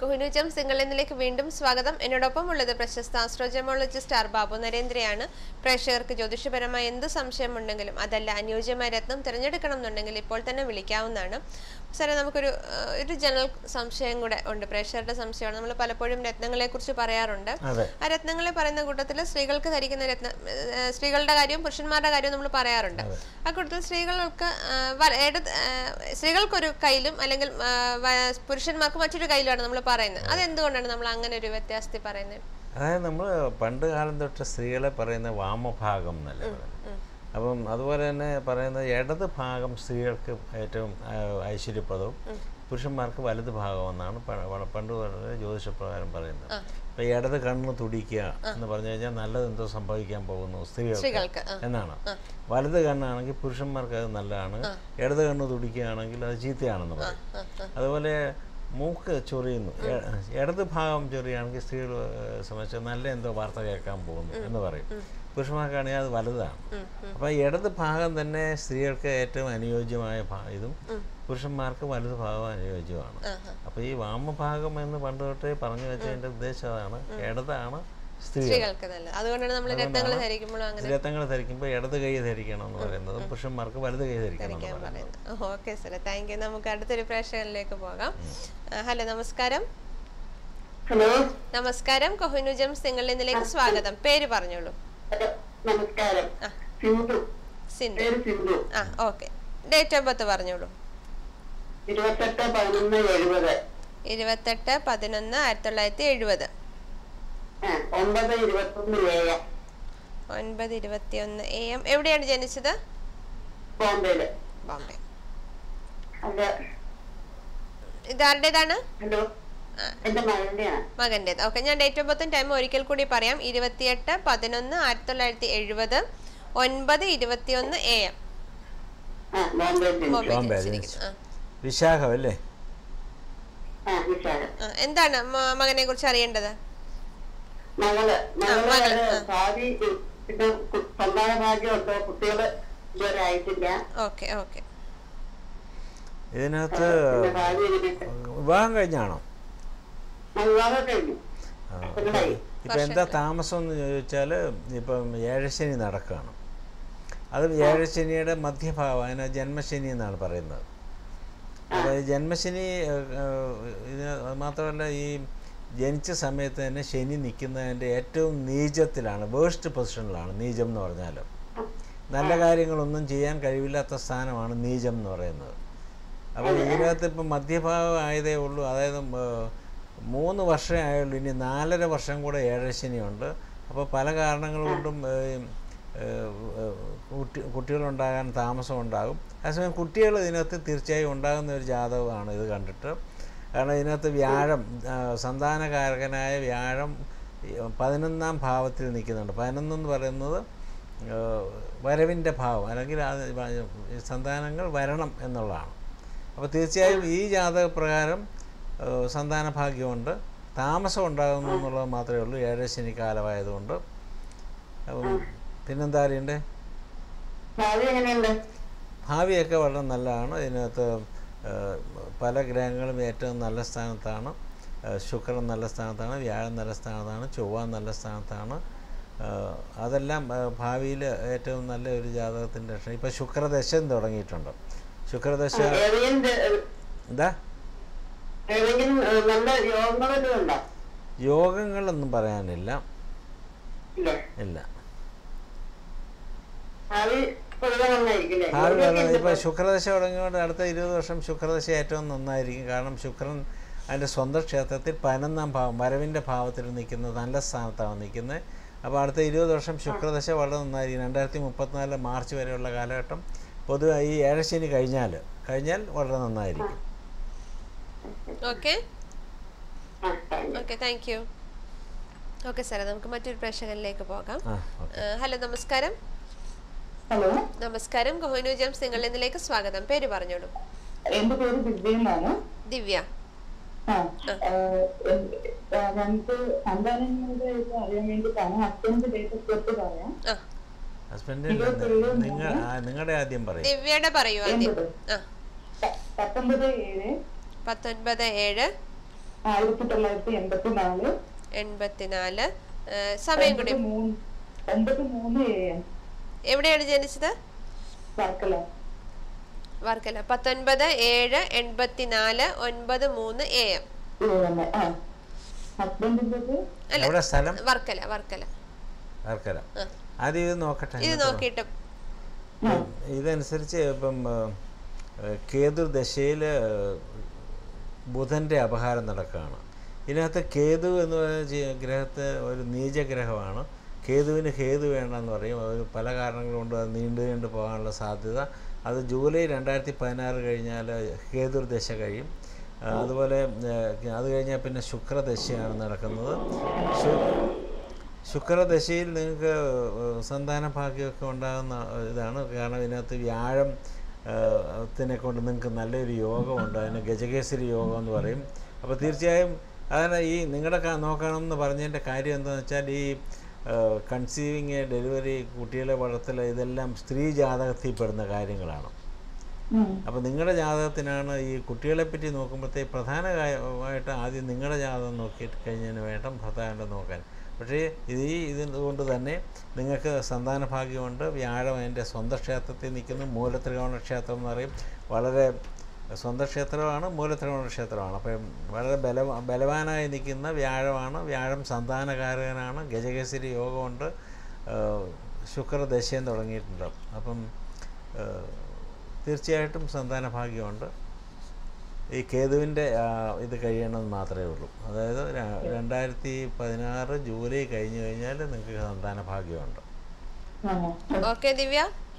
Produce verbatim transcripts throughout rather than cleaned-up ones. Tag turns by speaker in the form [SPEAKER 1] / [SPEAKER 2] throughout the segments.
[SPEAKER 1] കുഹുനുജം സിംഗളിനിലേക്ക് വീണ്ടും സ്വാഗതം. എന്നോടൊപ്പം ഉള്ളത് പ്രശസ്ത ആസ്ട്രോജമോളജിസ്റ്റ് ആർ ബാബു നരേന്ദ്രയാണ്. പ്രേക്ഷകർക്ക് ജ്യോതിഷപരമായ എന്ത് സംശയമുണ്ടെങ്കിലും അതല്ല അനുയോജ്യമായ രത്നം തിരഞ്ഞെടുക്കണം എന്നുണ്ടെങ്കിൽ ഇപ്പോൾ തന്നെ വിളിക്കാവുന്നതാണ്. സാറേ, നമുക്കൊരു ഒരു ജനറൽ സംശയം കൂടെ ഉണ്ട്, പ്രേക്ഷകരുടെ സംശയമാണ്. നമ്മൾ പലപ്പോഴും രത്നങ്ങളെ കുറിച്ച് പറയാറുണ്ട്. ആ രത്നങ്ങളെ പറയുന്ന കൂട്ടത്തിൽ സ്ത്രീകൾക്ക് ധരിക്കുന്ന രത്ന സ്ത്രീകളുടെ കാര്യവും പുരുഷന്മാരുടെ കാര്യവും നമ്മൾ പറയാറുണ്ട്. ആ കൂട്ടത്തിൽ സ്ത്രീകൾക്ക് സ്ത്രീകൾക്കൊരു കയ്യിലും അല്ലെങ്കിൽ പുരുഷന്മാർക്ക് മറ്റൊരു കയ്യിലുമാണ് നമ്മൾ പറയുന്നത്. അതെന്തുകൊണ്ടാണ് നമ്മൾ അങ്ങനെ ഒരു വ്യത്യാസത്തിൽ പറയുന്നത്?
[SPEAKER 2] അതായത് നമ്മൾ പണ്ട് കാലം തൊട്ട് സ്ത്രീകളെ പറയുന്ന വാമഭാഗം എന്നല്ല പറയുന്നത്. അപ്പം അതുപോലെ തന്നെ പറയുന്നത് ഇടത് ഭാഗം സ്ത്രീകൾക്ക് ഏറ്റവും ഐശ്വര്യപ്രദവും പുരുഷന്മാർക്ക് വലത് ഭാഗം എന്നാണ് പണ്ട് പറഞ്ഞ ജ്യോതിഷപ്രകാരം പറയുന്നത്. ഇപ്പം ഇടത് കണ്ണ് തുടിക്കുക എന്ന് പറഞ്ഞു കഴിഞ്ഞാൽ നല്ലത് എന്തോ സംഭവിക്കാൻ പോകുന്നു സ്ത്രീകൾക്ക് എന്നാണ്. വലത് കണ്ണാണെങ്കിൽ പുരുഷന്മാർക്ക് അത് നല്ലതാണ്, ഇടത് കണ്ണ് തുടിക്കുകയാണെങ്കിൽ അത് ചീത്തയാണെന്ന് പറയും. അതുപോലെ മൂക്ക് ചൊറിയുന്നു, ഇടത് ഭാഗം ചൊറിയുകയാണെങ്കിൽ സ്ത്രീകളെ സംബന്ധിച്ച് നല്ല എന്തോ വാർത്ത കേൾക്കാൻ പോകുന്നു എന്ന് പറയും. പുരുഷന്മാർക്കാണെങ്കിൽ അത് വലുതാണ്. അപ്പം ഇടത് ഭാഗം തന്നെ സ്ത്രീകൾക്ക് ഏറ്റവും അനുയോജ്യമായ ഇതും പുരുഷന്മാർക്ക് വലത് ഭാഗം അനുയോജ്യമാണ്. അപ്പോൾ ഈ വാമഭാഗം എന്ന് പണ്ട് തൊട്ടേ പറഞ്ഞു വെച്ചതിൻ്റെ ഉദ്ദേശം അതാണ്, ഇടതാണ് സ്ത്രീകൾക്ക് നല്ലത്. അതുകൊണ്ടാണ് നമ്മൾ രത്നങ്ങൾ ധരിക്കുമ്പോൾ ഇടത് കൈ ധരിക്കണം എന്ന് പറയുന്നത്, പുരുഷന്മാർക്ക് വലത് കൈ ധരിക്കണം എന്ന് പറയുന്നത്.
[SPEAKER 1] Okay sir, thank you. നമുക്ക് അടുത്തൊരു പ്രേക്ഷകരിലേക്ക് പോകാം. ഹലോ, നമസ്കാരം.
[SPEAKER 3] ഹലോ,
[SPEAKER 1] നമസ്കാരം. കൊഹിനുജം സിംഗളിനിലേക്ക് സ്വാഗതം. പേര് പറഞ്ഞോളൂ.
[SPEAKER 3] നമസ്കാരം.
[SPEAKER 1] സിന്ധു. ആ, ഓക്കെ. ഡേറ്റ് ഓഫ് ബർത്ത് പറഞ്ഞോളൂ.
[SPEAKER 3] ഇരുപത്തെട്ട് പതിനൊന്ന് എഴുപത്.
[SPEAKER 1] ഇരുപത്തെട്ട് പതിനൊന്ന് ആയിരത്തി തൊള്ളായിരത്തി എഴുപത്.
[SPEAKER 3] ഒൻപത് ഇരുപത്തൊന്ന് എ എം.
[SPEAKER 1] ഒൻപത് ഇരുപത്തിയൊന്ന് എ എം. എവിടെയാണ് ജനിച്ചത്?
[SPEAKER 3] ബോംബെയില്.
[SPEAKER 1] ബോംബെ.
[SPEAKER 3] ഇതാരുടേതാണ്?
[SPEAKER 1] മകന്റേത്. ഓക്കെ, ഞാൻ ഡേറ്റ് ഓഫ് ബർത്തും ടൈമും ഒരിക്കൽ കൂടി പറയാം. ഇരുപത്തിയെട്ട് പതിനൊന്ന് ആയിരത്തി തൊള്ളായിരത്തി എഴുപത്, ഒൻപത് ഇരുപത്തിയൊന്ന് എ എം.
[SPEAKER 2] വിശാഖം അല്ലേ?
[SPEAKER 1] എന്താണ് മകനെ കുറിച്ച് അറിയേണ്ടത്? Okay okay.
[SPEAKER 2] ഇതിനകത്ത് വിവാഹം കഴിഞ്ഞാണോ? ഇപ്പം എന്താ താമസം എന്ന് ചോദിച്ചാൽ ഇപ്പം ഏഴശനി നടക്കുകയാണ്. അത് ഏഴശനിയുടെ മധ്യഭാഗം, അതിന് ജന്മശനി എന്നാണ് പറയുന്നത്. അതായത് ജന്മശനി ഇത് മാത്രമല്ല, ഈ ജനിച്ച സമയത്ത് തന്നെ ശനി നിൽക്കുന്നതിൻ്റെ ഏറ്റവും നീചത്തിലാണ്, വേഴ്സ്റ്റ് പൊസിഷനിലാണ് നീചം എന്ന് പറഞ്ഞാൽ. നല്ല കാര്യങ്ങളൊന്നും ചെയ്യാൻ കഴിവില്ലാത്ത സ്ഥാനമാണ് നീചം എന്ന് പറയുന്നത്. അപ്പോൾ ഇതിനകത്ത് ഇപ്പം മധ്യഭാഗം ആയതേ ഉള്ളൂ. അതായത് മൂന്ന് വർഷമേ ആയുള്ളൂ, ഇനി നാലര വർഷം കൂടെ ഏഴശനിയുണ്ട്. അപ്പോൾ പല കാരണങ്ങൾ കൊണ്ടും കുട്ടി കുട്ടികളുണ്ടാകാൻ താമസം ഉണ്ടാകും. അതേസമയം കുട്ടികൾ ഇതിനകത്ത് തീർച്ചയായും ഉണ്ടാകുന്ന ഒരു ജാതകമാണ് ഇത് കണ്ടിട്ട്. കാരണം ഇതിനകത്ത് വ്യാഴം, സന്താനകാരകനായ വ്യാഴം പതിനൊന്നാം ഭാവത്തിൽ നിൽക്കുന്നുണ്ട്. പതിനൊന്നെന്ന് പറയുന്നത് വരവിൻ്റെ ഭാവം, അല്ലെങ്കിൽ സന്താനങ്ങൾ വരണം എന്നുള്ളതാണ്. അപ്പോൾ തീർച്ചയായും ഈ ജാതകപ്രകാരം സന്താന ഭാഗ്യമുണ്ട്, താമസം ഉണ്ടാകുന്നു എന്നുള്ളത് മാത്രമേ ഉള്ളൂ ഏഴശനി കാലമായതുകൊണ്ട്. പിന്നെന്താ അറിയണ്ടേ? ഭാവിയൊക്കെ വളരെ നല്ലതാണ്. ഇതിനകത്ത് പല ഗ്രഹങ്ങളും ഏറ്റവും നല്ല സ്ഥാനത്താണ്. ശുക്രൻ നല്ല സ്ഥാനത്താണ്, വ്യാഴം നല്ല സ്ഥാനത്താണ്, ചൊവ്വ നല്ല സ്ഥാനത്താണ്. അതെല്ലാം ഭാവിയിൽ ഏറ്റവും നല്ല ഒരു ജാതകത്തിൻ്റെ ലക്ഷണം. ഇപ്പം ശുക്രദശ തുടങ്ങിയിട്ടുണ്ട്. ശുക്രദശ എന്താ യോഗങ്ങളൊന്നും പറയാനില്ല, ഇല്ല. ഭാവി ഇപ്പം ശുക്രദശ തുടങ്ങിയോണ്ട് അടുത്ത ഇരുപത് വർഷം ശുക്രദശ ഏറ്റവും നന്നായിരിക്കും. കാരണം ശുക്രൻ അതിൻ്റെ സ്വന്തം ക്ഷേത്രത്തിൽ പതിനൊന്നാം ഭാവം, വരവിൻ്റെ ഭാവത്തിൽ നിൽക്കുന്നത്, നല്ല സ്ഥാനത്താണ് നിൽക്കുന്നത്. അപ്പോൾ അടുത്ത ഇരുപത് വർഷം ശുക്രദശ വളരെ നന്നായിരിക്കും. രണ്ടായിരത്തി മുപ്പത്തിനാല് മാർച്ച് വരെയുള്ള കാലഘട്ടം പൊതുവെ ഈ ഏഴശനി കഴിഞ്ഞാൽ കഴിഞ്ഞാൽ വളരെ നന്നായിരിക്കും.
[SPEAKER 1] Okay okay, thank you. Okay സാറേ, നമുക്ക് മറ്റൊരു പ്രേക്ഷകരിലേക്ക് പോകാം. ഹലോ, നമസ്കാരം.
[SPEAKER 3] ഹലോ,
[SPEAKER 1] നമസ്കാരം. കൊഹിനുജം സിംഗളിനിലേക്ക് സ്വാഗതം. പേര് പറഞ്ഞോളൂ.
[SPEAKER 3] എന്റെ പേര് ദിവ്യ.
[SPEAKER 1] ദിവ്യ.
[SPEAKER 3] ഞങ്ങൾക്ക് സന്താനങ്ങളുടെ അറിയാൻ വേണ്ടിയിട്ടാണ്. ഹസ്ബൻഡ് ഡേറ്റ് ഓഫ് ബർത്ത് പറയാം.
[SPEAKER 2] നിങ്ങളുടെ ആദ്യം പറയും.
[SPEAKER 1] ദിവ്യയുടെ പറയൂ ആദ്യം.
[SPEAKER 3] പത്തൊമ്പത് ഏഴ്
[SPEAKER 1] പത്തൊൻപത് ഏഴ്
[SPEAKER 3] ആയിരത്തി തൊള്ളായിരത്തി എൺപത്തി നാല്
[SPEAKER 1] എൺപത്തിനാല്. സമയം കൂടി.
[SPEAKER 3] ഒമ്പത് മൂന്ന് എ എം.
[SPEAKER 1] എവിടെയാണ് ജനിച്ചത്?
[SPEAKER 3] വർക്കല.
[SPEAKER 1] വർക്കല. പത്തൊൻപത് ഏഴ് എൺപത്തിനാല് ഒൻപത് മൂന്ന് എ എം.
[SPEAKER 2] സ്ഥലം
[SPEAKER 1] വർക്കല. വർക്കല.
[SPEAKER 2] വർക്കല. ആദ്യം ഇത് നോക്കട്ടെ.
[SPEAKER 1] ഇത് നോക്കിയിട്ട്
[SPEAKER 2] ഇതനുസരിച്ച് ഇപ്പം കേതു ദശയിൽ ബുധൻ്റെ അപഹാരം നടക്കുകയാണ്. ഇതിനകത്ത് കേതു എന്ന് പറയുന്ന ഗ്രഹത്തെ ഒരു നീചഗ്രഹമാണ്. കേതുവിന് ഹേതു വേണമെന്ന് പറയും. അത് പല കാരണങ്ങൾ കൊണ്ട് അത് നീണ്ടു നീണ്ടു പോകാനുള്ള സാധ്യത. അത് ജൂലൈ രണ്ടായിരത്തി പതിനാറ് കഴിഞ്ഞാൽ കേതുർദശ കഴിയും. അതുപോലെ അത് കഴിഞ്ഞാൽ പിന്നെ ശുക്രദശയാണ് നടക്കുന്നത്. ശുക്രദശയിൽ നിങ്ങൾക്ക് സന്താന ഭാഗ്യമൊക്കെ ഉണ്ടാകുന്ന ഇതാണ്. കാരണം ഇതിനകത്ത് വ്യാഴം ത്തിനെ കൊണ്ട് നിങ്ങൾക്ക് നല്ലൊരു യോഗമുണ്ട്. അതിന് ഗജകേസരി യോഗം എന്ന് പറയും. അപ്പോൾ തീർച്ചയായും അതിന് ഈ നിങ്ങളുടെ നോക്കണമെന്ന് പറഞ്ഞതിൻ്റെ കാര്യം എന്താണെന്ന് വെച്ചാൽ ഈ കൺസീവിങ്, ഡെലിവറി, കുട്ടികളെ വളർത്തൽ ഇതെല്ലാം സ്ത്രീ ജാതകത്തിൽ പെടുന്ന കാര്യങ്ങളാണ്. അപ്പോൾ നിങ്ങളുടെ ജാതകത്തിനാണ് ഈ കുട്ടികളെ പറ്റി നോക്കുമ്പോഴത്തേക്ക് പ്രധാനമായിട്ട് ആദ്യം നിങ്ങളുടെ ജാതകം നോക്കിയിട്ട് കഴിഞ്ഞതിന് വേണം ഭർത്താവിൻ്റെ നോക്കാൻ. പക്ഷേ ഇത് ഈ ഇതുകൊണ്ട് തന്നെ നിങ്ങൾക്ക് സന്താന ഭാഗ്യമുണ്ട്. വ്യാഴം അതിൻ്റെ സ്വന്തം ക്ഷേത്രത്തിൽ നിൽക്കുന്നു. മൂലത്രികോണ ക്ഷേത്രം എന്ന് പറയും. വളരെ സ്വന്തം ക്ഷേത്രമാണ്, മൂലത്രികോണ ക്ഷേത്രമാണ്. അപ്പം വളരെ ബല ബലവാനായി നിൽക്കുന്ന വ്യാഴമാണ്. വ്യാഴം സന്താനകാരകനാണ്. ഗജകേസരി യോഗമുണ്ട്. ശുക്രദശയും തുടങ്ങിയിട്ടുണ്ട്. അപ്പം തീർച്ചയായിട്ടും സന്താന ഭാഗ്യമുണ്ട്. ഈ കേതുവിൻ്റെ ഇത് കഴിയണമെന്ന് മാത്രമേ ഉള്ളൂ. അതായത് രണ്ടായിരത്തി പതിനാറ് ജൂലൈ കഴിഞ്ഞു കഴിഞ്ഞാൽ നിങ്ങൾക്ക് സന്താന ഭാഗ്യമുണ്ട്.
[SPEAKER 1] Okay Divya.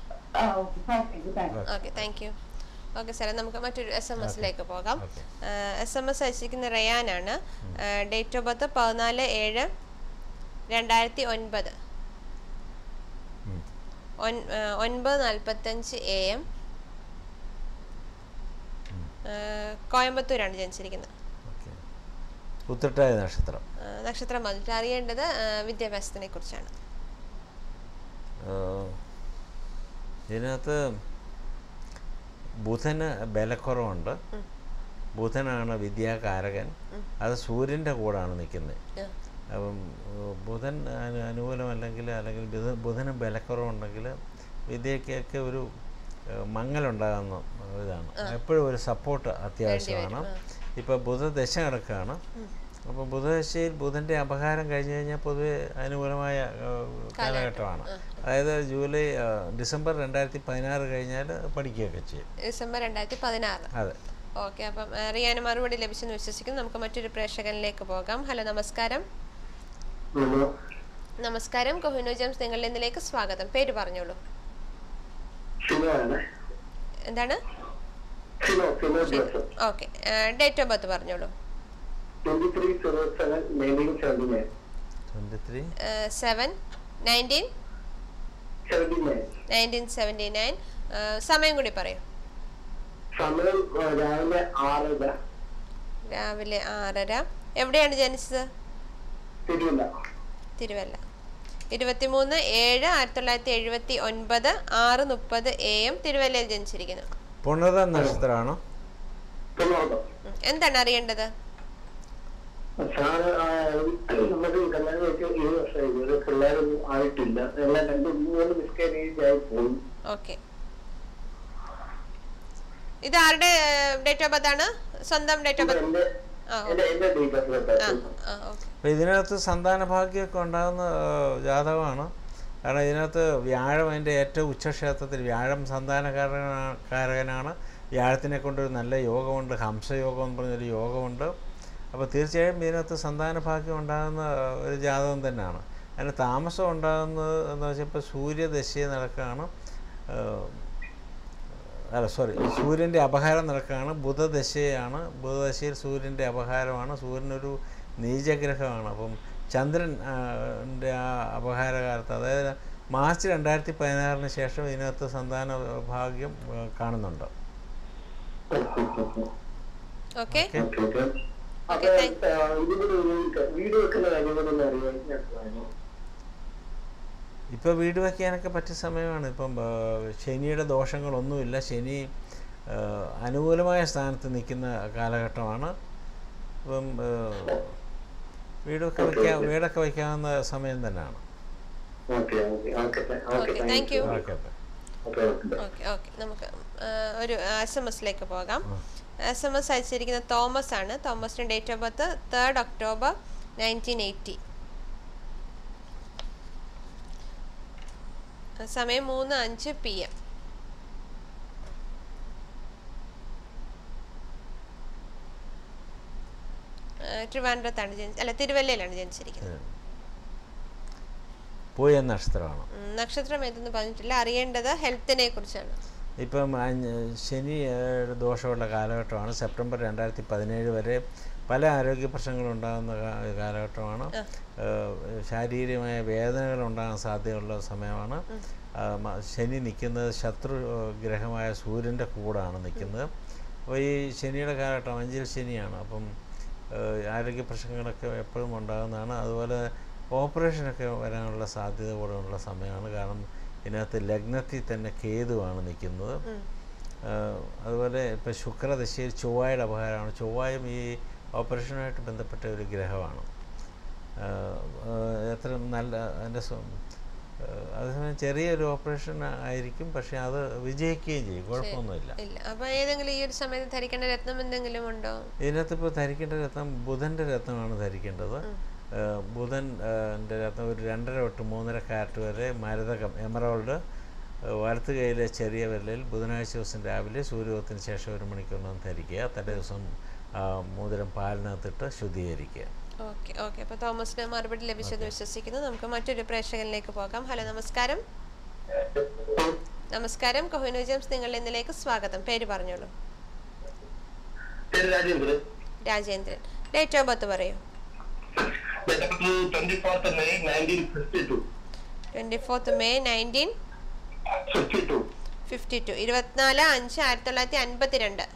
[SPEAKER 1] Okay, thank you. Okay സാറേ, നമുക്ക് മറ്റൊരു എസ് എം എസിലേക്ക് പോകാം. എസ് എം എസ് അയച്ചിരിക്കുന്ന റയാനാണ്. ഡേറ്റ് ഓഫ് ബർത്ത് പതിനാല് ഏഴ് രണ്ടായിരത്തി ഒൻപത് ഒൻപത് നാൽപ്പത്തഞ്ച് എ എം. കോയമ്പത്തൂരാണ് ജനിച്ചിരിക്കുന്നത്.
[SPEAKER 2] ഉത്രട്ടാതി നക്ഷത്രം.
[SPEAKER 1] നക്ഷത്രം വന്നിട്ട് അറിയേണ്ടത് വിദ്യാഭ്യാസത്തിനെ കുറിച്ചാണ്.
[SPEAKER 2] ഇതിനകത്ത് ബുധന് ബലക്കുറവുണ്ട്. ബുധനാണ് വിദ്യാകാരകൻ. അത് സൂര്യൻ്റെ കൂടാണ് നിൽക്കുന്നത്. അപ്പം ബുധൻ അനുകൂലമല്ലെങ്കിൽ അല്ലെങ്കിൽ ബുധന് ബലക്കുറവുണ്ടെങ്കിൽ വിദ്യക്കൊക്കെ ഒരു മങ്ങലുണ്ടാകുന്ന ഇതാണ്. എപ്പോഴും ഒരു സപ്പോർട്ട് അത്യാവശ്യമാണ്. ഇപ്പോൾ ബുധദശ നടക്കുകയാണ്. അപ്പോൾ ബുധദശയിൽ ബുധൻ്റെ അപഹാരം കഴിഞ്ഞ് കഴിഞ്ഞാൽ പൊതുവെ അനുകൂലമായ കാലഘട്ടമാണ്. അതായത് ജൂലൈ ഡിസംബർ രണ്ടായിരത്തി പതിനാറ് കഴിഞ്ഞാൽ പഠിക്കുകയൊക്കെ ചെയ്യും.
[SPEAKER 1] ഡിസംബർ രണ്ടായിരത്തി പതിനാറ്.
[SPEAKER 2] അതെ.
[SPEAKER 1] ഓക്കെ, അപ്പം റിയാന് മറുപടി ലഭിച്ചെന്ന് വിശ്വസിക്കുന്നു. നമുക്ക് മറ്റൊരു പ്രേക്ഷകനിലേക്ക് പോകാം. ഹലോ, നമസ്കാരം. നമസ്കാരം. കൊഹിനൂർ ജെയിംസ് നിങ്ങളുടെ ഇന്നിലേക്ക് സ്വാഗതം. പേര് പറഞ്ഞോളൂ. എന്താണ്? ഓക്കെ, ഡേറ്റ് ഓഫ് ബർത്ത് പറഞ്ഞോളൂ. Seven nineteen nineteen seventy nine. സമയം കൂടി പറയൂ. രാവിലെ ആറര. എവിടെയാണ് ജനിച്ചത്? തിരുവല്ല. ഇരുപത്തിമൂന്ന് ഏഴ് ആയിരത്തി തൊള്ളായിരത്തി എഴുപത്തി ഒൻപത് ആറ് മുപ്പത് എ എം തിരുവല്ലയിൽ ജനിച്ചിരിക്കുന്നു.
[SPEAKER 2] പുണർദം നക്ഷത്രമാണോ?
[SPEAKER 1] എന്താണ് അറിയേണ്ടത്? ഓക്കെ, ഇത് ആരുടെ ഡേറ്റ് ഓഫ് ബർത്ത് ആണ്? സ്വന്തം ഡേറ്റ് ഓഫ് ബർത്ത്?
[SPEAKER 2] ഇതിനകത്ത് സന്താന ഭാഗ്യമൊക്കെ ഉണ്ടാകുന്ന ജാതകമാണ്. കാരണം ഇതിനകത്ത് വ്യാഴം അതിൻ്റെ ഏറ്റവും ഉച്ചക്ഷേത്രത്തിൽ, വ്യാഴം സന്താനകാരകനാണ്. വ്യാഴത്തിനെ കൊണ്ടൊരു നല്ല യോഗമുണ്ട്. ഹംസയോഗം എന്ന് പറഞ്ഞൊരു യോഗമുണ്ട്. അപ്പോൾ തീർച്ചയായും ഇതിനകത്ത് സന്താന ഭാഗ്യം ഉണ്ടാകുന്ന ഒരു ജാതകം തന്നെയാണ്. അതിന് താമസം ഉണ്ടാകുന്നത് എന്ന് വെച്ചാൽ ഇപ്പോൾ സൂര്യദശയെ നടക്കുകയാണ്. അല്ല സോറി സൂര്യൻ്റെ അപഹാരം നടക്കുകയാണ്. ബുധദശയാണ്. ബുധദശയിൽ സൂര്യൻ്റെ അപഹാരമാണ്. സൂര്യനൊരു നീചഗ്രഹമാണ്. അപ്പം ചന്ദ്രൻ ൻ്റെ ആ അപഹാരകാലത്ത്, അതായത് മാർച്ച് രണ്ടായിരത്തി പതിനാറിന് ശേഷം ഇതിനകത്ത് സന്താന ഭാഗ്യം കാണുന്നുണ്ട്.
[SPEAKER 1] ഓക്കെ,
[SPEAKER 2] ഇപ്പോൾ വീട് വയ്ക്കാനൊക്കെ പറ്റിയ സമയമാണ്. ഇപ്പം ശനിയുടെ ദോഷങ്ങളൊന്നുമില്ല. ശനി അനുകൂലമായ സ്ഥാനത്ത് നിൽക്കുന്ന കാലഘട്ടമാണ്. അപ്പം വീടൊക്കെ വയ്ക്കാൻ വീടൊക്കെ വയ്ക്കാവുന്ന സമയം തന്നെയാണ്.
[SPEAKER 1] Okay thank you. Okay okay നമുക്ക് ഒരു എസ് എം എസിലേക്ക് പോകാം. എസ് എം എസ് അയച്ചിരിക്കുന്ന തോമസ് ആണ്. തോമസിന്റെ date of birth third October nineteen eighty. സമയം മൂന്ന് അഞ്ച് പി എം. ട്രിവാൻഡ്രത്താണ് ജനിച്ച അല്ല തിരുവല്ലയിലാണ് ജനിച്ചിരിക്കുന്നത്.
[SPEAKER 2] പൂയ നക്ഷത്രമാണ്.
[SPEAKER 1] നക്ഷത്രം ഏതെന്ന് പറഞ്ഞിട്ടില്ല. അറിയേണ്ടത് ഹെൽത്തിനെ കുറിച്ചാണ്.
[SPEAKER 2] ഇപ്പം ശനി ദോഷമുള്ള കാലഘട്ടമാണ്. സെപ്റ്റംബർ രണ്ടായിരത്തി പതിനേഴ് വരെ പല ആരോഗ്യ പ്രശ്നങ്ങളുണ്ടാകുന്ന കാലഘട്ടമാണ്. ശാരീരികമായ വേദനകൾ ഉണ്ടാകാൻ സാധ്യതയുള്ള സമയമാണ്. ശനി നിൽക്കുന്നത് ശത്രു ഗ്രഹമായ സൂര്യൻ്റെ കൂടാണ് നിൽക്കുന്നത്. അപ്പോൾ ഈ ശനിയുടെ കാലഘട്ടം അഞ്ചിൽ ശനിയാണ്. അപ്പം ആരോഗ്യ പ്രശ്നങ്ങളൊക്കെ എപ്പോഴും ഉണ്ടാകുന്നതാണ്. അതുപോലെ ഓപ്പറേഷനൊക്കെ വരാനുള്ള സാധ്യത കൂടെ ഉള്ള സമയമാണ്. കാരണം ഇതിനകത്ത് ലഗ്നത്തിൽ തന്നെ കേതുവാണ് നിൽക്കുന്നത്. അതുപോലെ ഇപ്പോൾ ശുക്രദശയിൽ ചൊവ്വയുടെ അപഹാരമാണ്. ചൊവ്വയും ഈ ഓപ്പറേഷനുമായിട്ട് ബന്ധപ്പെട്ട ഒരു ഗ്രഹമാണ്. എത്ര നല്ല അതിൻ്റെ അതേസമയം ചെറിയൊരു ഓപ്പറേഷൻ ആയിരിക്കും, പക്ഷെ അത് വിജയിക്കുകയും ചെയ്യും, കുഴപ്പമൊന്നുമില്ല.
[SPEAKER 1] അപ്പോൾ ഏതെങ്കിലും ഈ ഒരു സമയത്ത് ധരിക്കേണ്ട രത്നം എന്തെങ്കിലും ഉണ്ടോ?
[SPEAKER 2] ഇതിനകത്ത് ഇപ്പോൾ ധരിക്കേണ്ട രത്നം ബുധൻ്റെ രത്നമാണ് ധരിക്കേണ്ടത്. ബുധൻ എൻ്റെ രത്നം ഒരു രണ്ടര തൊട്ട് മൂന്നര കാരറ്റ് വരെ മരതകം എമറോൾഡ് വലത്ത് കൈയിലെ ചെറിയ വിരലിൽ ബുധനാഴ്ച ദിവസം രാവിലെ സൂര്യോദയത്തിന് ശേഷം ഒരു മണിക്കൂറിനൊന്ന് ധരിക്കുക. തലേ ദിവസം മോതിരം പാലിനകത്തിട്ട് ശുദ്ധീകരിക്കുക.
[SPEAKER 1] ഓക്കെ ഓക്കെ അപ്പോൾ തോമസിന് മറുപടി ലഭിച്ചത് വിശ്വസിക്കുന്നു. നമുക്ക് മറ്റൊരു പ്രേക്ഷകനിലേക്ക് പോകാം. ഹലോ, നമസ്കാരം. നമസ്കാരം, കൊഹിനൂർ ജെയിംസ് നിങ്ങളുടെ ഇന്നിലേക്ക് സ്വാഗതം. പേര് പറഞ്ഞോളൂ. രാജേന്ദ്രൻ. ഡേറ്റ് ഓഫ് ബർത്ത് പറയൂ.
[SPEAKER 4] Twenty fourth
[SPEAKER 1] May nineteen fifty two. ഇരുപത്തിനാല് അഞ്ച് ആയിരത്തി തൊള്ളായിരത്തി അൻപത്തി രണ്ട്.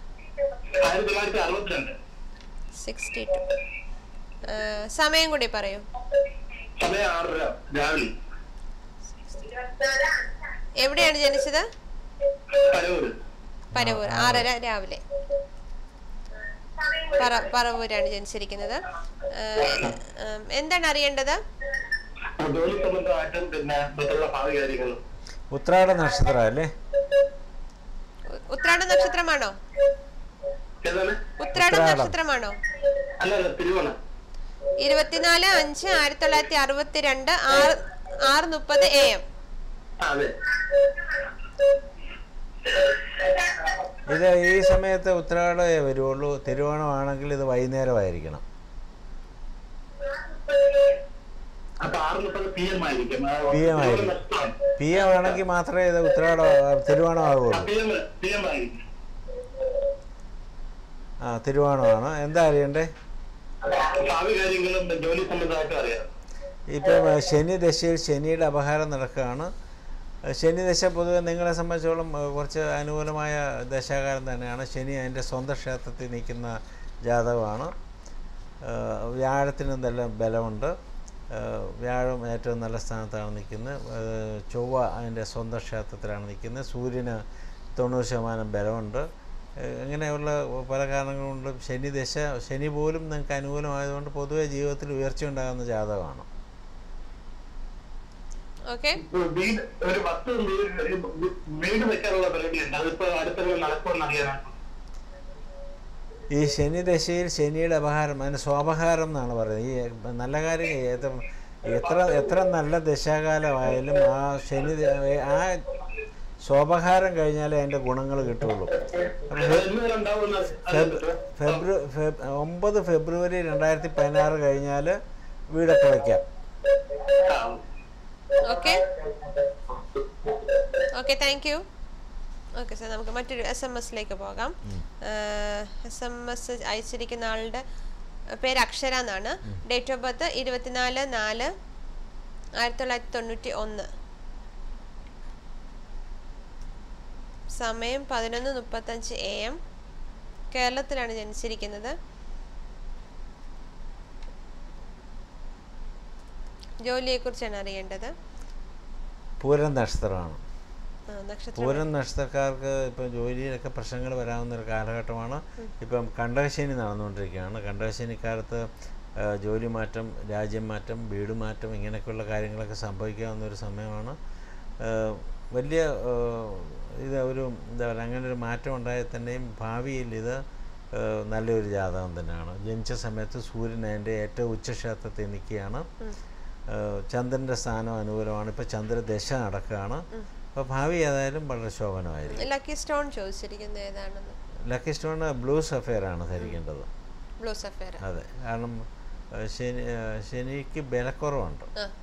[SPEAKER 1] Sixty two. സമയം കൂടി പറയൂ. എവിടെയാണ് ജനിച്ചത്? പരവൂർ. ആറര രാവിലെ. പറവൂരാണ് ജനിച്ചിരിക്കുന്നത്. എന്താണ് അറിയേണ്ടത്?
[SPEAKER 2] ഉത്രാട നക്ഷത്രം അല്ലേ?
[SPEAKER 1] ഉത്രാട നക്ഷത്രമാണോ? ഉത്രാട നക്ഷത്രമാണോ? ഇരുപത്തിനാല് അഞ്ച് ആയിരത്തി തൊള്ളായിരത്തി അറുപത്തി രണ്ട് ആറ് ആറ് മുപ്പത് എ എം.
[SPEAKER 2] ഇത് ഈ സമയത്ത് ഉത്രാടമേ വരുള്ളൂ. തിരുവോണമാണെങ്കിൽ ഇത് വൈകുന്നേരമായിരിക്കണം. പി എം ആയിരിക്കും. പി എം ആണെങ്കിൽ മാത്രമേ ഇത് ഉത്രാട തിരുവോണമാകുള്ളൂ. ആ, തിരുവോണമാണ്. എന്താ അറിയണ്ടേ? ഇപ്പം ശനി ദശയിൽ ശനിയുടെ അപഹാരം നടക്കുകയാണ്. ശനി ദശ പൊതുവെ നിങ്ങളെ സംബന്ധിച്ചോളം കുറച്ച് അനുകൂലമായ ദശാകാലം തന്നെയാണ്. ശനി അതിൻ്റെ സ്വന്തം ക്ഷേത്രത്തിൽ നിൽക്കുന്ന ജാതകമാണ്. വ്യാഴത്തിന് നല്ല ബലമുണ്ട്. വ്യാഴം ഏറ്റവും നല്ല സ്ഥാനത്താണ് നിൽക്കുന്നത്. ചൊവ്വ അതിൻ്റെ സ്വന്തം ക്ഷേത്രത്തിലാണ് നിൽക്കുന്നത്. സൂര്യന് തൊണ്ണൂറ് ശതമാനം ബലമുണ്ട്. ഇങ്ങനെയുള്ള പല കാരണങ്ങളുണ്ട്. ശനി ദശ ശനി പോലും നിങ്ങൾക്ക് അനുകൂലമായതുകൊണ്ട് പൊതുവെ ജീവിതത്തിൽ ഉയർച്ച ഉണ്ടാകുന്ന ജാതകമാണ്. ഈ ശനി ദശയിൽ ശനിയുടെ അപഹാരം, അതിന് സ്വാപഹാരം എന്നാണ് പറയുന്നത്. ഈ നല്ല കാര്യം എത്ര എത്ര നല്ല ദശാകാലമായാലും ആ ശനി ആ സ്വാപഹാരം കഴിഞ്ഞാലേ അതിൻ്റെ ഗുണങ്ങൾ കിട്ടുള്ളൂ. ഫെബ്രുവരി ഒമ്പത് ഫെബ്രുവരി രണ്ടായിരത്തി പതിനാറ് കഴിഞ്ഞാൽ വീടൊക്കെ വയ്ക്കാം.
[SPEAKER 1] Okay okay thank you. Okay sir, നമുക്ക് മറ്റൊരു എസ് എം എസിലേക്ക് പോകാം. എസ് എം എസ് അയച്ചിരിക്കുന്ന ആളുടെ പേര് അക്ഷര എന്നാണ്. ഡേറ്റ് ഓഫ് ബർത്ത് ഇരുപത്തിനാല് നാല് ആയിരത്തി തൊള്ളായിരത്തി തൊണ്ണൂറ്റി ഒന്ന്. സമയം പതിനൊന്ന് മുപ്പത്തഞ്ച് എ എം. കേരളത്തിലാണ് ജനിച്ചിരിക്കുന്നത്. ജോലിയെക്കുറിച്ചാണ് അറിയേണ്ടത്.
[SPEAKER 2] പൂരം നക്ഷത്രമാണ്. പൂരം നക്ഷത്രക്കാർക്ക് ഇപ്പം ജോലിയിലൊക്കെ പ്രശ്നങ്ങൾ വരാവുന്ന ഒരു കാലഘട്ടമാണ്. ഇപ്പം കണ്ടകശനി നടന്നുകൊണ്ടിരിക്കുകയാണ്. കണ്ടകശനിക്കാലത്ത് ജോലി മാറ്റം, രാജ്യം മാറ്റം, വീട് മാറ്റം ഇങ്ങനെയൊക്കെയുള്ള കാര്യങ്ങളൊക്കെ സംഭവിക്കാവുന്ന ഒരു സമയമാണ്. വലിയ ഇത് ഒരു എന്താ പറയുക, അങ്ങനെ ഒരു മാറ്റം ഉണ്ടായാൽ തന്നെയും ഭാവിയിൽ ഇത് നല്ലൊരു ജാതകം തന്നെയാണ്. ജനിച്ച സമയത്ത് സൂര്യൻ അതിൻ്റെ ഏറ്റവും ഉച്ചക്ഷേത്രത്തിൽ നിൽക്കുകയാണ്. ചന്ദ്രൻ്റെ സ്ഥാനം അനുകൂലമാണ്. ഇപ്പോൾ ചന്ദ്രദശ നടക്കുകയാണ്. അപ്പോൾ ഭാവി ഏതായാലും വളരെ ശോഭനമായിരിക്കും.
[SPEAKER 1] ലക്കി സ്റ്റോൺ ചോദിച്ചിരിക്കുന്നത് ഏതാണെന്ന്?
[SPEAKER 2] ലക്കി സ്റ്റോൺ ബ്ലൂ സഫയറാണ് ധരിക്കേണ്ടത്.
[SPEAKER 1] Blue sapphire.
[SPEAKER 2] അതെ, കാരണം ശനി ശനിക്ക് ബലക്കുറവുണ്ട്.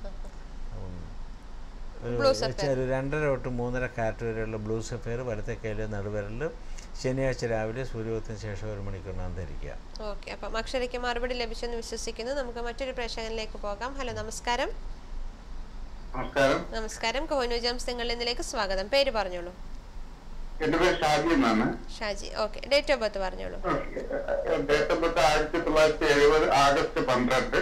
[SPEAKER 2] ഒരു രണ്ടര തൊട്ട് മൂന്നര കാറ്റ് വരെയുള്ള ബ്ലൂ സഫയർ വലത്തെ കയ്യിൽ നടുവിരലിൽ ശനിയാഴ്ച രാവിലെ സൂര്യോദയത്തിന് ശേഷം ഒരു മണിക്കൂറിനാണ് ധരിക്കുക.
[SPEAKER 1] ഓക്കെ, അപ്പം അക്ഷരയ്ക്ക് മറുപടി ലഭിച്ചെന്ന് വിശ്വസിക്കുന്നു. നമുക്ക് മറ്റൊരു പ്രേക്ഷകനിലേക്ക് പോകാം. ഹലോ, നമസ്കാരം.
[SPEAKER 4] നമസ്കാരം.
[SPEAKER 1] നമസ്കാരം. കോഹിനൂർ ജംസ് നിങ്ങളുടെ ഇതിലേക്ക് സ്വാഗതം. പേര് പറഞ്ഞോളൂ.
[SPEAKER 4] എന്റെ പേര് ഷാജി എന്നാണ്.
[SPEAKER 1] Shaji, okay. Date of birth പറഞ്ഞോളൂ.
[SPEAKER 4] ഡേറ്റ് ഓഫ് ബർത്ത് ആയിരത്തി തൊള്ളായിരത്തി എഴുപത് ആഗസ്റ്റ് പന്ത്രണ്ട്.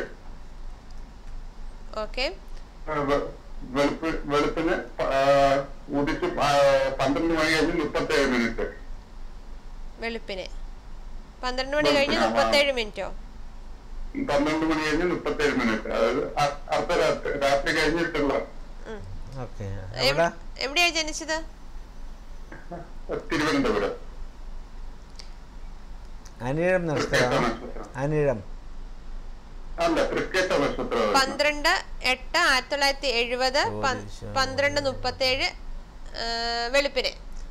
[SPEAKER 1] ഓക്കെ.
[SPEAKER 4] വെളുപ്പിന് ഉദിച്ച് പന്ത്രണ്ട് മണി കഴിഞ്ഞ് മുപ്പത്തി ഏഴ് മിനിറ്റ്.
[SPEAKER 1] വെളുപ്പിന് പന്ത്രണ്ട് മണി കഴിഞ്ഞ് മുപ്പത്തേഴ് മിനിറ്റോ?
[SPEAKER 4] പന്ത്രണ്ട് മണി കഴിഞ്ഞ് മുപ്പത്തേഴ് മിനിറ്റ്, അതായത് അർദ്ധരാത്രി രാത്രി കഴിഞ്ഞിട്ടുള്ള.
[SPEAKER 1] എവിടെയാ ജനിച്ചത്?
[SPEAKER 4] തിരുവനന്തപുരം.
[SPEAKER 2] അനിഴം നക്ഷത്രം. അനിഴം
[SPEAKER 4] അല്ല, തൃക്കേട്ട നക്ഷത്രം.
[SPEAKER 1] പന്ത്രണ്ട് എട്ട് ആയിരത്തി തൊള്ളായിരത്തി എഴുപത് പന്ത്രണ്ട് മുപ്പത്തേഴ് വെളുപ്പിന്.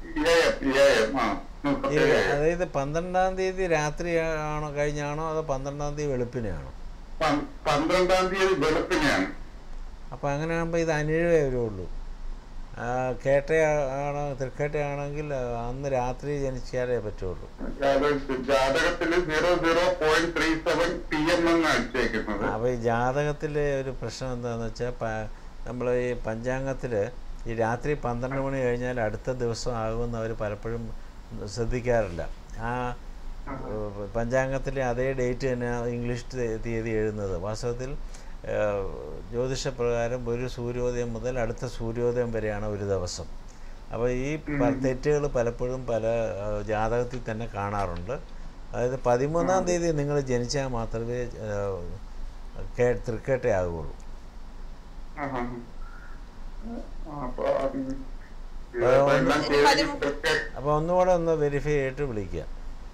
[SPEAKER 2] അതായത് പന്ത്രണ്ടാം തീയതി രാത്രി ആണോ കഴിഞ്ഞാണോ അതോ പന്ത്രണ്ടാം തീയതി വെളുപ്പിനെയാണോ?
[SPEAKER 4] പന്ത്രണ്ടാം തീയതി വെളുപ്പിനെയാണ്.
[SPEAKER 2] അപ്പം അങ്ങനെ ആകുമ്പോൾ ഇത് അനിഴവേ വരുള്ളൂ. കേട്ടയാണോ തൃക്കേട്ടയാണെങ്കിൽ അന്ന് രാത്രി ജനിച്ചാലേ പറ്റുള്ളൂ. അപ്പോൾ ഈ ജാതകത്തിലെ ഒരു പ്രശ്നം എന്താണെന്ന് വെച്ചാൽ, നമ്മൾ ഈ പഞ്ചാംഗത്തിൽ ഈ രാത്രി പന്ത്രണ്ട് മണി കഴിഞ്ഞാൽ അടുത്ത ദിവസം ആകുമെന്ന് അവർ പലപ്പോഴും ശ്രദ്ധിക്കാറില്ല. ആ പഞ്ചാംഗത്തിലെ അതേ ഡേറ്റ് തന്നെ ഇംഗ്ലീഷ് തീയതി എഴുതുന്നത്. വാസ്തവത്തിൽ ജ്യോതിഷപ്രകാരം ഒരു സൂര്യോദയം മുതൽ അടുത്ത സൂര്യോദയം വരെയാണ് ഒരു ദിവസം. അപ്പോൾ ഈ തെറ്റുകൾ പലപ്പോഴും പല ജാതകത്തിൽ തന്നെ കാണാറുണ്ട്. അതായത് പതിമൂന്നാം തീയതി നിങ്ങൾ ജനിച്ചാൽ മാത്രമേ തൃക്കേട്ടയാകുള്ളൂ. അപ്പോൾ ഒന്നുകൂടെ ഒന്ന് വെരിഫൈ ചെയ്തിട്ട് വിളിക്കുക.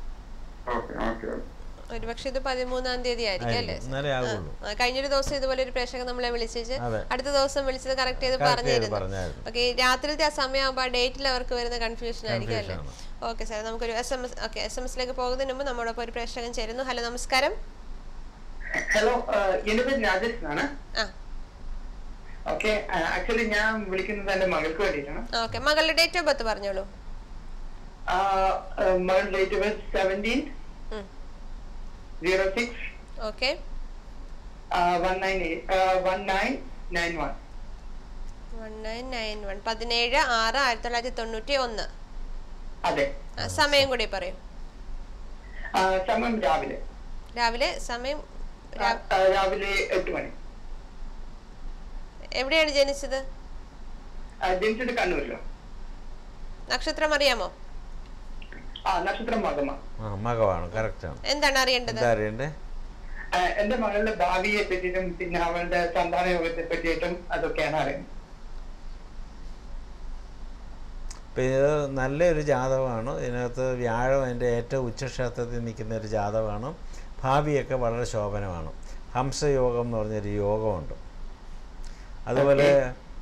[SPEAKER 1] ഒരുപക്ഷെ ഇത് പതിമൂന്നാം തീയതി ആയിരിക്കും അല്ലേ? കഴിഞ്ഞൊരു ദിവസം ഇതുപോലെ ഒരു പ്രേക്ഷകൻ നമ്മളെ വിളിച്ചിട്ട് അടുത്ത ദിവസം വിളിച്ചത് കറക്റ്റ് ചെയ്ത് പറഞ്ഞിരുന്നു. ഓക്കെ, രാത്രിയിലത്തെ ആ സമയമാകുമ്പോൾ ആ ഡേറ്റിൽ അവർക്ക് വരുന്ന കൺഫ്യൂഷൻ ആയിരിക്കും അല്ലേ? ഓക്കെ സാർ, നമുക്കൊരു S M S okay S M എസിലേക്ക് പോകുന്നതിന് മുമ്പ് നമ്മോടൊപ്പം ഒരു പ്രേക്ഷകൻ ചേരുന്നു. ഹലോ, നമസ്കാരം.
[SPEAKER 5] ഹലോ, എന്റെ പേര് രാജേഷ് എന്നാണ്. ഓക്കെ, ആക്ച്വലി ഞാൻ വിളിക്കുന്നത് എന്റെ മകൾക്ക് വേണ്ടിയിട്ടാണ്.
[SPEAKER 1] ഓക്കെ, മകളുടെ ഡേറ്റ് ഓഫ് ബർത്ത് പറഞ്ഞോളൂ.
[SPEAKER 5] മകളുടെ date of birth seventeen zero six
[SPEAKER 1] okay
[SPEAKER 5] one nine one nine nine one
[SPEAKER 1] one nine nine one പതിനേഴ് ആറ് ആയിരത്തി തൊള്ളായിരത്തി തൊണ്ണൂറ്റി ഒന്ന്.
[SPEAKER 5] അതെ.
[SPEAKER 1] സമയം കൂടി പറയൂ.
[SPEAKER 5] സമയം രാവിലെ.
[SPEAKER 1] രാവിലെ സമയം
[SPEAKER 5] രാവിലെ എട്ട് മണി.
[SPEAKER 1] എവിടെയാണ് ജനിച്ചത്?
[SPEAKER 5] ജനിച്ചത് കണ്ണൂരിലോ.
[SPEAKER 1] നക്ഷത്രം അറിയാമോ?
[SPEAKER 5] ആ, നക്ഷത്രം മകമാണ്.
[SPEAKER 2] മകമാണ്, കറക്റ്റ് ആണ്.
[SPEAKER 1] എന്താണ് അറിയേണ്ടത്?
[SPEAKER 5] എന്റെ മകളുടെ ഭാവിയെ പറ്റിയിട്ടും പിന്നെ അവളുടെ സന്താന യോഗത്തെ പറ്റിയിട്ടും അതൊക്കെയാണ് അറിയുന്നത്.
[SPEAKER 2] ഇപ്പം ഇത് നല്ലൊരു ജാതകമാണ്. ഇതിനകത്ത് വ്യാഴം അതിൻ്റെ ഏറ്റവും ഉച്ചക്ഷേത്രത്തിൽ നിൽക്കുന്ന ഒരു ജാതകമാണ്. ഭാവിയൊക്കെ വളരെ ശോഭനമാണ്. ഹംസയോഗം എന്ന് പറഞ്ഞൊരു യോഗമുണ്ട്. അതുപോലെ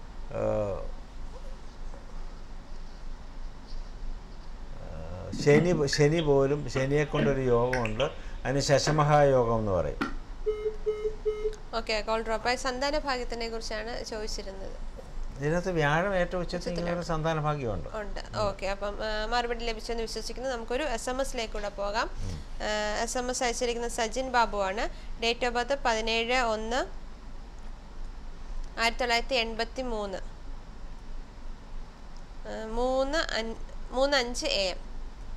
[SPEAKER 2] ശനി ശനി പോലും ശനിയെ കൊണ്ടൊരു യോഗമുണ്ട്. അതിന് ശശമഹായോഗം എന്ന് പറയും.
[SPEAKER 1] ഓക്കെ, കോൾ ഡ്രോപ്പായി. സന്താന ഭാഗ്യത്തിനെ കുറിച്ചാണ് ചോദിച്ചിരുന്നത്.
[SPEAKER 2] ഇതിനകത്ത് വ്യാഴം ഏറ്റവും ഉച്ചത്തിൽ സന്താന ഭാഗ്യമുണ്ട്.
[SPEAKER 1] ഉണ്ട്. ഓക്കെ, അപ്പം മറുപടി ലഭിച്ചെന്ന് വിശ്വസിക്കുന്നു. നമുക്കൊരു എസ് എം എസിലേക്കൂടെ പോകാം. എസ് എം എസ് അയച്ചിരിക്കുന്ന സജിൻ ബാബു ആണ്. ഡേറ്റ് ഓഫ് ബർത്ത് പതിനേഴ് ഒന്ന് ആയിരത്തി തൊള്ളായിരത്തി എൺപത്തി മൂന്ന് മൂന്ന് മൂന്ന് അഞ്ച് എ എം.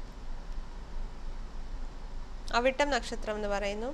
[SPEAKER 1] അവിട്ടം നക്ഷത്രം എന്ന് പറയുന്നു.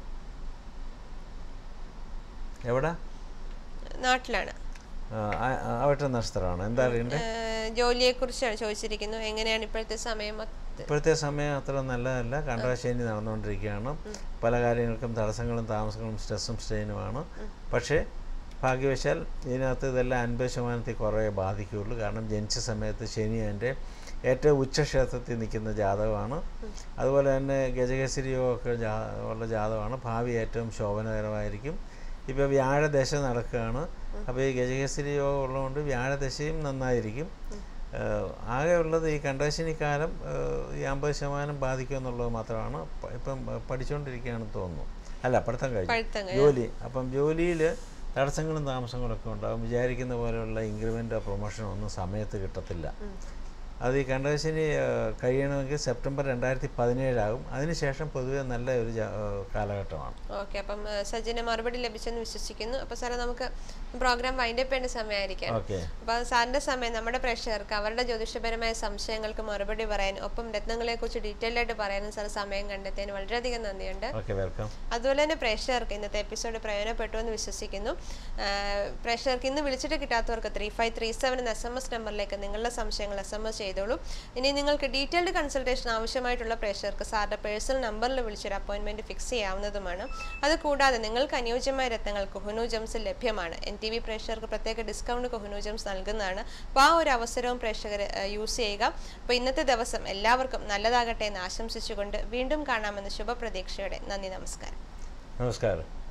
[SPEAKER 2] എവിടെ?
[SPEAKER 1] നാട്ടിലാണ്.
[SPEAKER 2] അവിട്ടം നക്ഷത്രമാണ്. എന്താ അറിയണ്ടേ?
[SPEAKER 1] ജോലിയെക്കുറിച്ചാണ് ചോദിച്ചിരിക്കുന്നു. എങ്ങനെയാണ് ഇപ്പോഴത്തെ സമയം?
[SPEAKER 2] ഇപ്പോഴത്തെ സമയം അത്ര നല്ലതല്ല. കണ്ടകശനി നടന്നുകൊണ്ടിരിക്കുകയാണ്. പല കാര്യങ്ങൾക്കും തടസ്സങ്ങളും താമസങ്ങളും സ്ട്രെസ്സും സ്ട്രെയിനുമാണ്. പക്ഷേ ഭാഗ്യവശാൽ ഇതിനകത്ത് ഇതെല്ലാം അൻപത് ശതമാനത്തിൽ കുറേ ബാധിക്കുകയുള്ളൂ. കാരണം ജനിച്ച സമയത്ത് ശനി എൻ്റെ ഏറ്റവും ഉച്ചക്ഷേത്രത്തിൽ നിൽക്കുന്ന ജാതകമാണ്. അതുപോലെ തന്നെ ഗജകേസരി യോഗമൊക്കെ ജാ ഉള്ള ജാതകമാണ്. ഭാവി ഏറ്റവും ശോഭനകരമായിരിക്കും. ഇപ്പോൾ വ്യാഴദശ നടക്കുകയാണ്. അപ്പോൾ ഈ ഗജകേസരി യോഗം ഉള്ളതുകൊണ്ട് വ്യാഴദശയും നന്നായിരിക്കും. ആകെ ഉള്ളത് ഈ കണ്ടകശനിക്കാലം ഈ അമ്പത് ശതമാനം ബാധിക്കുമെന്നുള്ളത് മാത്രമാണ്. ഇപ്പം പഠിച്ചുകൊണ്ടിരിക്കുകയാണെന്ന് തോന്നുന്നു. അല്ല, പഠിത്തം കഴിഞ്ഞു, ജോലി. അപ്പം ജോലിയിൽ തടസ്സങ്ങളും താമസങ്ങളൊക്കെ ഉണ്ടാകും. വിചാരിക്കുന്ന പോലെയുള്ള ഇൻക്രിമെൻറ്റോ പ്രൊമോഷനോ ഒന്നും സമയത്ത് കിട്ടത്തില്ല. അത് ഈ കണ്ടകശനി കഴിയണമെങ്കിൽ സെപ്റ്റംബർ രണ്ടായിരത്തി പതിനേഴാകും. അതിനുശേഷം പൊതുവെ നല്ല ഒരു കാലഘട്ടമാണ്.
[SPEAKER 1] ഓക്കെ, അപ്പം സജിന് മറുപടി ലഭിച്ചെന്ന് വിശ്വസിക്കുന്നു. അപ്പോൾ സാറേ, നമുക്ക് പ്രോഗ്രാം വൈൻഡപ്പ് ചെയ്യേണ്ട സമയമായിരിക്കാം.
[SPEAKER 2] ഓക്കെ,
[SPEAKER 1] അപ്പോൾ സാറിൻ്റെ സമയം നമ്മുടെ പ്രേക്ഷകർക്ക് അവരുടെ ജ്യോതിഷപരമായ സംശയങ്ങൾക്ക് മറുപടി പറയാൻ, ഒപ്പം രത്നങ്ങളെക്കുറിച്ച് ഡീറ്റെയിൽ ആയിട്ട് പറയാനും സാർ സമയം കണ്ടെത്തിയതിന് വളരെയധികം നന്ദിയുണ്ട്.
[SPEAKER 2] Okay, welcome.
[SPEAKER 1] അതുപോലെ തന്നെ പ്രേക്ഷകർക്ക് ഇന്നത്തെ എപ്പിസോഡ് പ്രയോജനപ്പെട്ടു എന്ന് വിശ്വസിക്കുന്നു. പ്രേക്ഷകർക്ക് ഇന്ന് വിളിച്ചിട്ട് കിട്ടാത്തവർക്ക് ത്രീ ഫൈവ് ത്രീ സെവൻ എന്ന എസ് എം എസ് നമ്പറിലേക്ക് നിങ്ങളുടെ സംശയങ്ങൾ എസ് എം എസ് ചെയ്തോളൂ. ഇനി നിങ്ങൾക്ക് ഡീറ്റെയിൽഡ് കൺസൾട്ടേഷൻ ആവശ്യമായിട്ടുള്ള പ്രേക്ഷകർക്ക് സാറിൻ്റെ പേഴ്സണൽ നമ്പറിൽ വിളിച്ചൊരു അപ്പോയിൻമെൻറ്റ് ഫിക്സ് ചെയ്യാവുന്നതുമാണ്. അതുകൂടാതെ നിങ്ങൾക്ക് അനുയോജ്യമായ രത്നങ്ങൾ കൊഹിനൂർ ജെംസിൽ ലഭ്യമാണ്. എൻ ടി വി പ്രേക്ഷകർക്ക് പ്രത്യേക ഡിസ്കൗണ്ട് കൊഹിനൂർ ജെംസ് നൽകുന്നതാണ്. അപ്പോൾ ആ ഒരു അവസരവും പ്രേക്ഷകർ യൂസ് ചെയ്യുക. അപ്പോൾ ഇന്നത്തെ ദിവസം എല്ലാവർക്കും നല്ലതാകട്ടെ എന്ന് ആശംസിച്ചുകൊണ്ട് വീണ്ടും കാണാമെന്ന് ശുഭപ്രതീക്ഷയോടെ നന്ദി, നമസ്കാരം.
[SPEAKER 2] നമസ്കാരം.